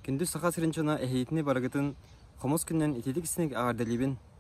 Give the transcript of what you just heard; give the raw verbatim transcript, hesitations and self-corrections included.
Күндү саха сырынчана эхейтini барагытын хомос күннен итедик снег ағардалибин